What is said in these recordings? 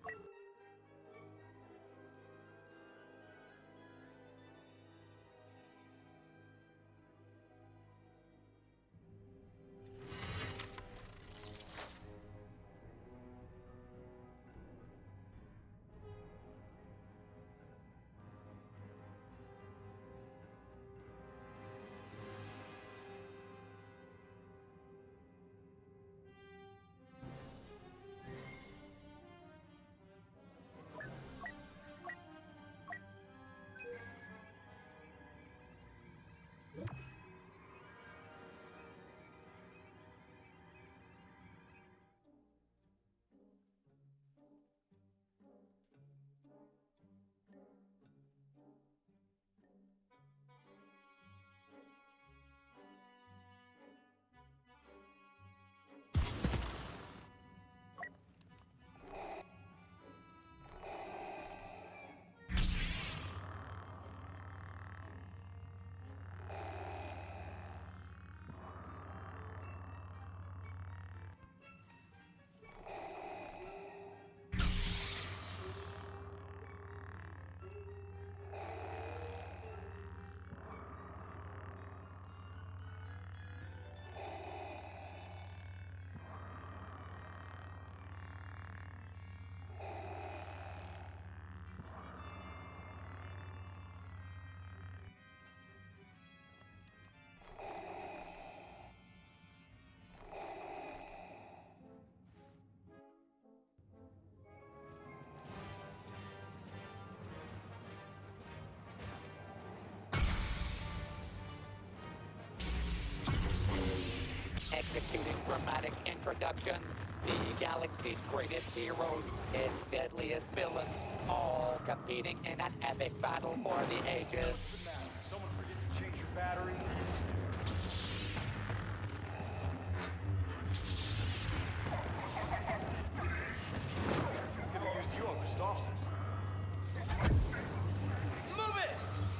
Executing dramatic introduction, the galaxy's greatest heroes, its deadliest villains, all competing in an epic battle for the ages. What's the matter? Someone forget to change your battery? Could have used you on Christophsis. Move it!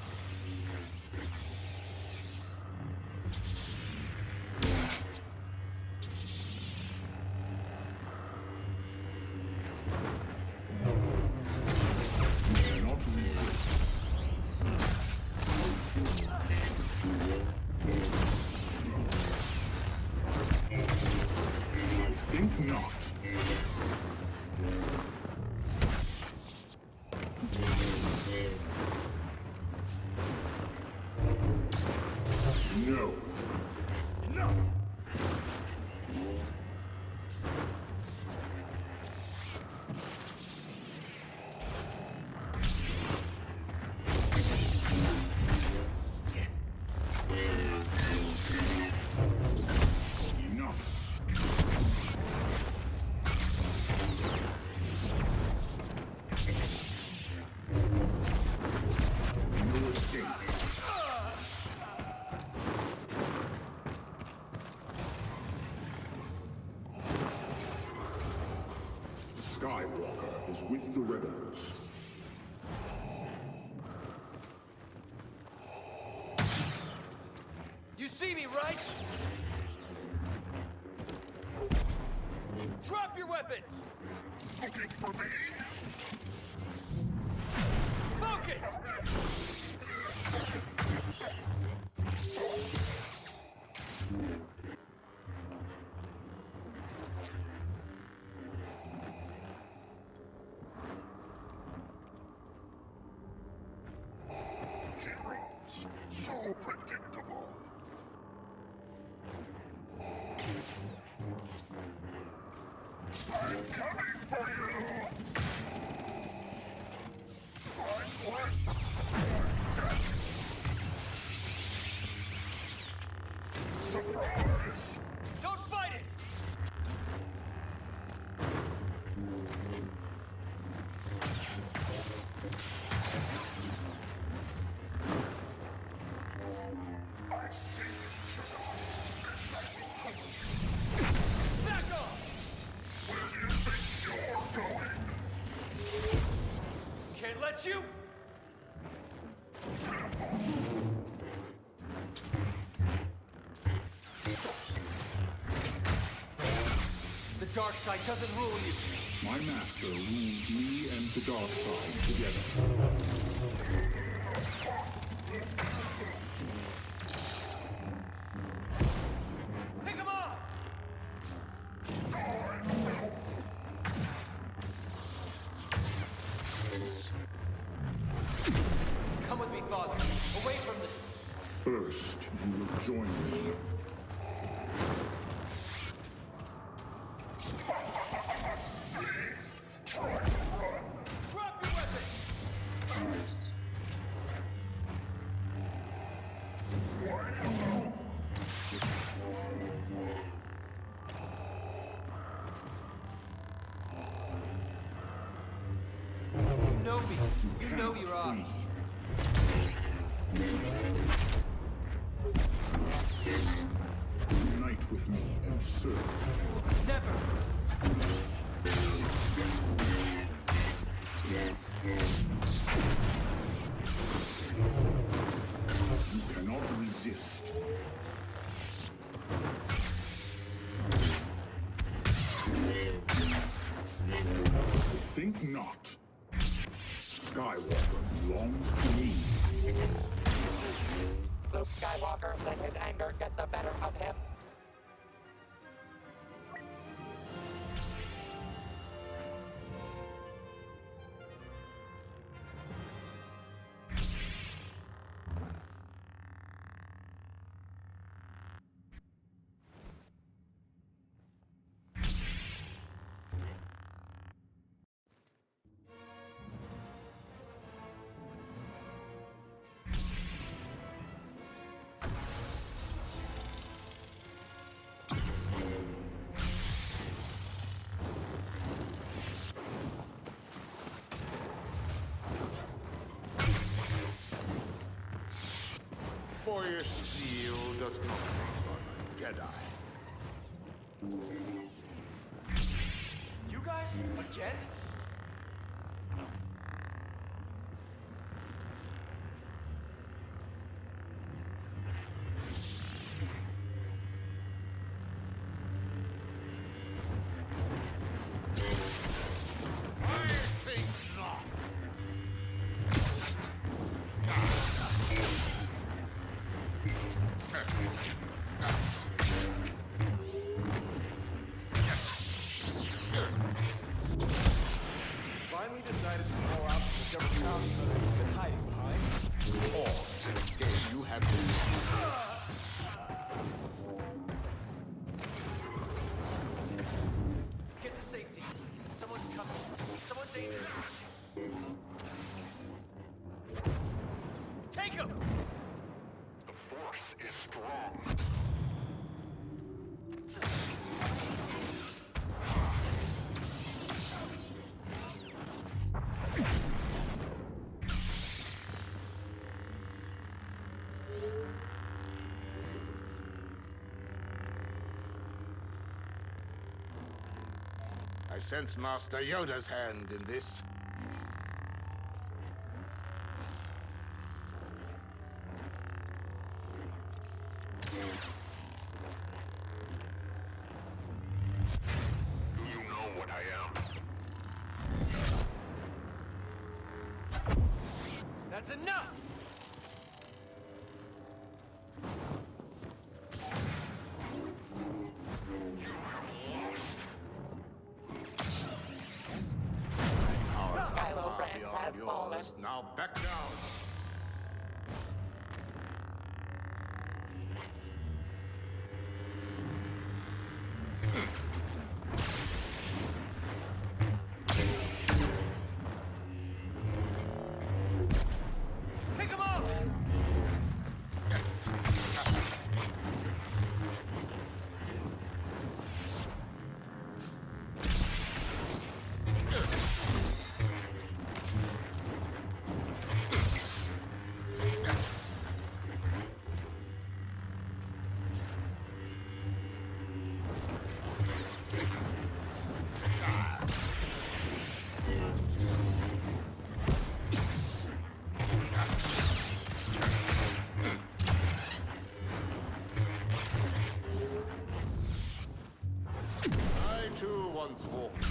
Skywalker is with the rebels. You see me, right? Drop your weapons! Looking for me? Focus! So predictable. I'm coming for you! Surprise! Don't fight it! I see you. Back off! Where do you think you're going? Can't let you! The dark side doesn't rule you. My master rules me and the dark side together. Pick him up! Come with me, Father. Away from this. First, you will join me. Please, try to run. Drop your weapon! You know me. You know your odds. Unite with me and serve. Never! You cannot resist. Think not. Skywalker belongs to me. Luke Skywalker let his anger get the better of him. Boyish zeal does not rest on a Jedi. You guys? Again? I think not. Finally decided to call out whichever bounty hunter you've been hiding behind. Or since the day you have been. Get to safety. Someone's coming. Someone dangerous. Take him! The Force is strong. I sense Master Yoda's hand in this. Do you know what I am? That's enough! Powers are Kylo far Ren beyond has fallen. yours. Now back down. Pick him up! too once walked.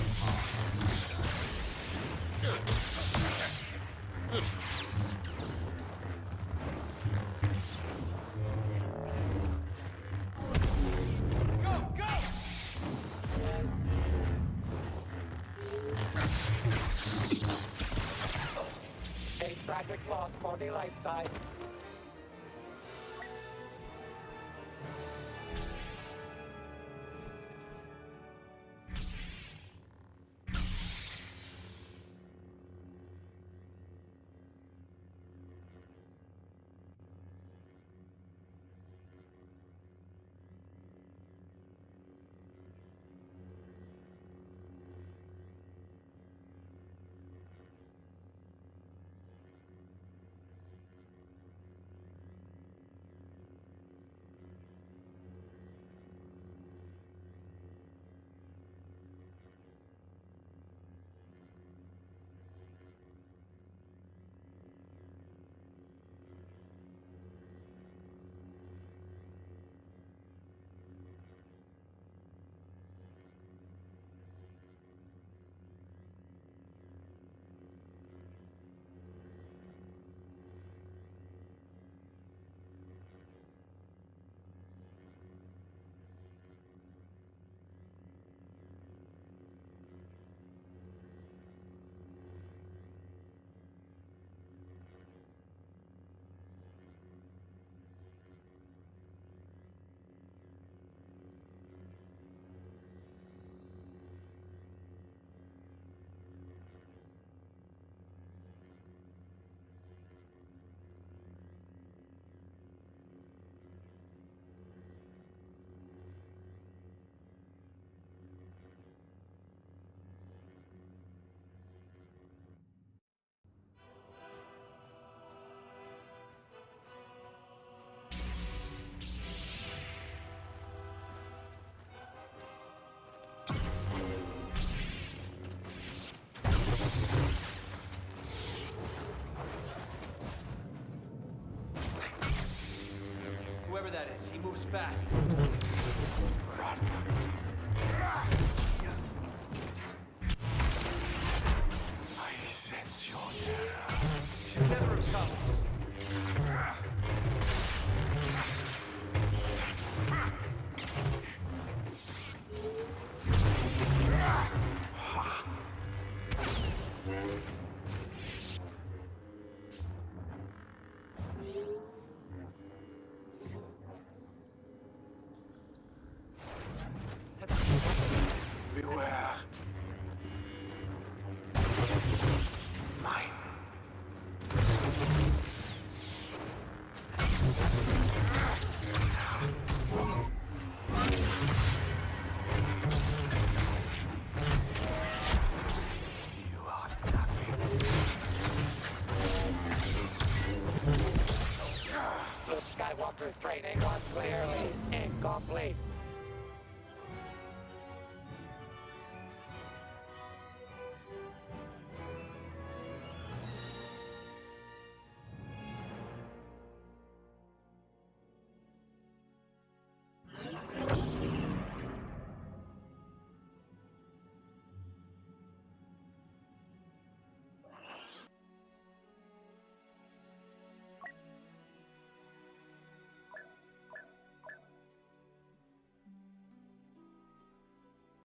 Go, go! A tragic loss for the light side. Whoever that is, he moves fast. I sense your terror. Should never have come. Beware. Mine. You are nothing. Luke Skywalker's training was clearly incomplete.